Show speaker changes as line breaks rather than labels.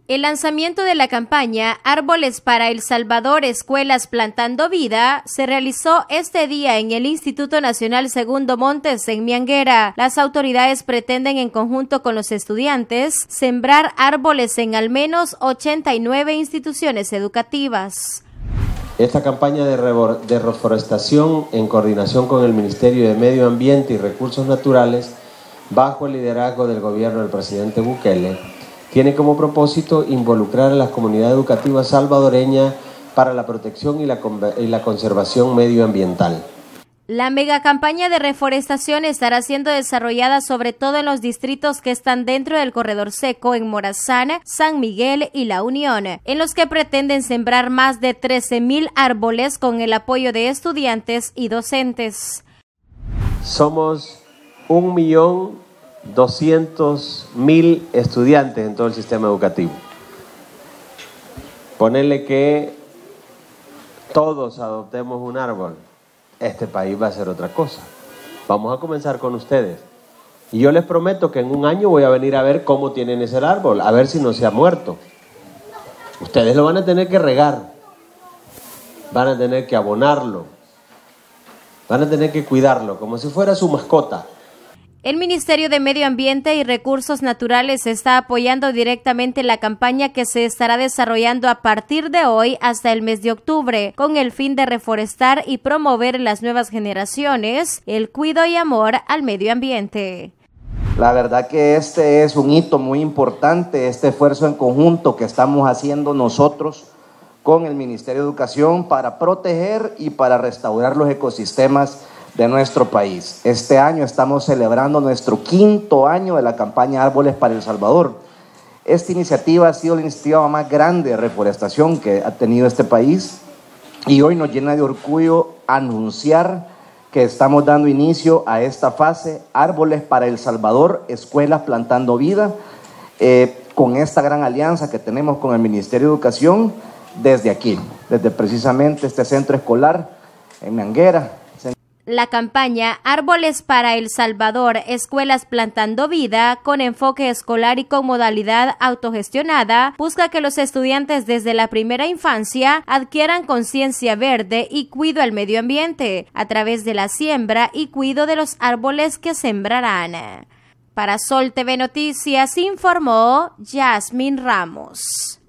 El lanzamiento de la campaña Árboles para El Salvador, Escuelas Plantando Vida se realizó este día en el Instituto Nacional Segundo Montes en Mianguera. Las autoridades pretenden, en conjunto con los estudiantes, sembrar árboles en al menos 89 instituciones educativas.
Esta campaña de reforestación, en coordinación con el Ministerio de Medio Ambiente y Recursos Naturales, bajo el liderazgo del gobierno del presidente Bukele, tiene como propósito involucrar a las comunidades educativas salvadoreñas para la protección y la conservación medioambiental.
La megacampaña de reforestación estará siendo desarrollada sobre todo en los distritos que están dentro del Corredor Seco en Morazán, San Miguel y La Unión, en los que pretenden sembrar más de 13,000 árboles con el apoyo de estudiantes y docentes.
Somos 1.200.000 estudiantes en todo el sistema educativo. Ponerle que todos adoptemos un árbol, este país va a ser otra cosa. Vamos a comenzar con ustedes. Y yo les prometo que en un año voy a venir a ver cómo tienen ese árbol, a ver si no se ha muerto. Ustedes lo van a tener que regar, van a tener que abonarlo, van a tener que cuidarlo como si fuera su mascota.
El Ministerio de Medio Ambiente y Recursos Naturales está apoyando directamente la campaña que se estará desarrollando a partir de hoy hasta el mes de octubre, con el fin de reforestar y promover en las nuevas generaciones el cuidado y amor al medio ambiente.
La verdad que este es un hito muy importante, este esfuerzo en conjunto que estamos haciendo nosotros con el Ministerio de Educación para proteger y para restaurar los ecosistemas de nuestro país. Este año estamos celebrando nuestro 5º año de la campaña Árboles para El Salvador. Esta iniciativa ha sido la iniciativa más grande de reforestación que ha tenido este país y hoy nos llena de orgullo anunciar que estamos dando inicio a esta fase Árboles para El Salvador, Escuelas Plantando Vida, con esta gran alianza que tenemos con el Ministerio de Educación desde aquí, desde precisamente este centro escolar en Mianguera.
La campaña Árboles para El Salvador, Escuelas Plantando Vida, con enfoque escolar y con modalidad autogestionada, busca que los estudiantes desde la primera infancia adquieran conciencia verde y cuidado al medio ambiente, a través de la siembra y cuidado de los árboles que sembrarán. Para Sol TV Noticias informó Yasmin Ramos.